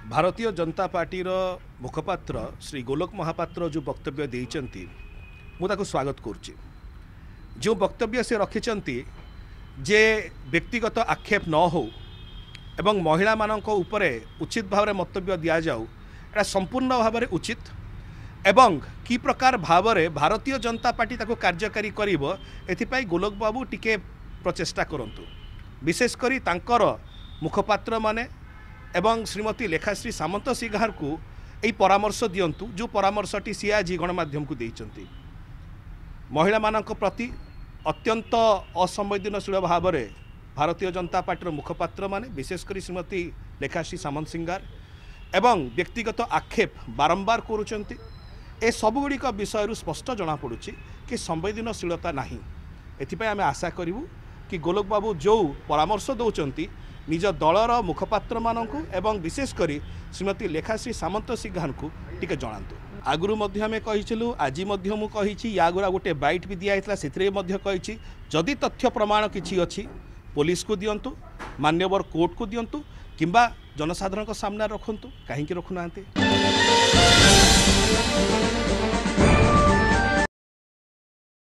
भारतीय जनता पार्टी मुखपात्र श्री गोलोक महापात्र जो वक्तव्य देइचंती मुझे स्वागत करुच्ची। जो वक्तव्य से रखिंट जे व्यक्तिगत आक्षेप न हो एवं महिला मानक उपरे उचित भाव में वक्तव्य दि जाऊ एटा संपूर्ण भाव में उचित एवं कि प्रकार भाव में भारतीय जनता पार्टी ताको कार्यकारी करिवो एथिपाई गोलोक बाबू टिके प्रचेष्टा करंतु। विशेषकर तांकर मुखपात्र माने एवं श्रीमती लेखाश्री सामंत सिंगार को यही परामर्श दिंतु जो परामर्शटी सी आज गणमाध्यम को देइचंती। महिला मानक प्रति अत्यंत असंवेदनशील भाव में भारतीय जनता पार्टी मुखपात्र माने विशेषकर श्रीमती लेखाश्री सामंत सिंगार एवं व्यक्तिगत आक्षेप बारंबार करुचंती। ए सबुगुड़िक विषय स्पष्ट जना पड़ुछि कि संवेदनशीलता नहीं। एथिपाई आमे आशा करिवु कि गोलोक बाबू जो परामर्श दौरान निज दलर मुखपात्र मानकु एवं विशेषकर श्रीमती लेखाश्री सामंत सिंगार को टिके जणातु। आगुरु मध्य आमे कहिछलु आज मध्य मु कहिछि या गुरा गोटे बाइट भी दिया से मध्य कहिछि जदि तथ्य प्रमाण किछि अछि पुलिस को दियंतु, मान्यवर कोर्ट को दियंतु किंबा जनसाधारण सामने रखंतु, काहेकि रखुनांते।